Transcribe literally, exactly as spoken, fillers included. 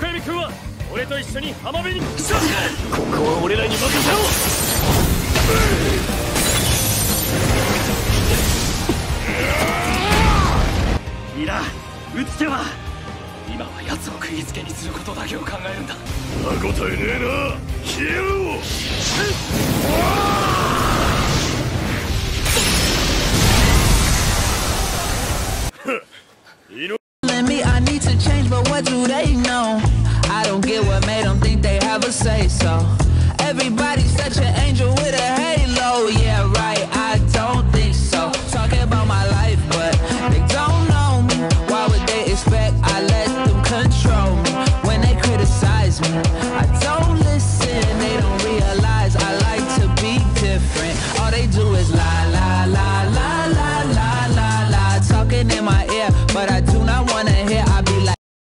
横闇君は俺と一緒に浜辺にここは俺らに任せろ。いら打つ手は今は奴を釘付けにすることだけを考えるんだ。歯応えねえな。消えろ。 Me, I need to change, but what do they know? I don't get what made them think they have a say so.